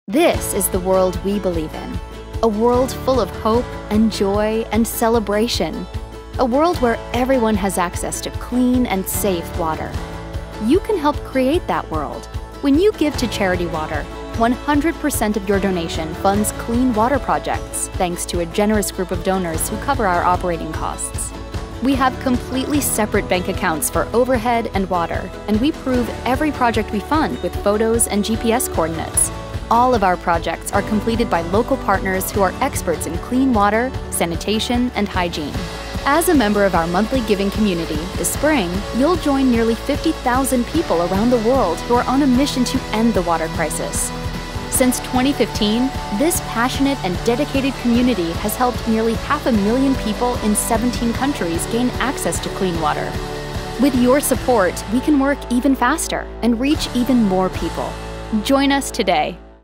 This is the world we believe in. A world full of hope and joy and celebration. A world where everyone has access to clean and safe water. You can help create that world. When you give to Charity Water, 100% of your donation funds clean water projects, thanks to a generous group of donors who cover our operating costs. We have completely separate bank accounts for overhead and water, and we prove every project we fund with photos and GPS coordinates. All of our projects are completed by local partners who are experts in clean water, sanitation, and hygiene. As a member of our monthly giving community, this spring, you'll join nearly 50,000 people around the world who are on a mission to end the water crisis. Since 2015, this passionate and dedicated community has helped nearly 500,000 people in 17 countries gain access to clean water. With your support, we can work even faster and reach even more people. Join us today.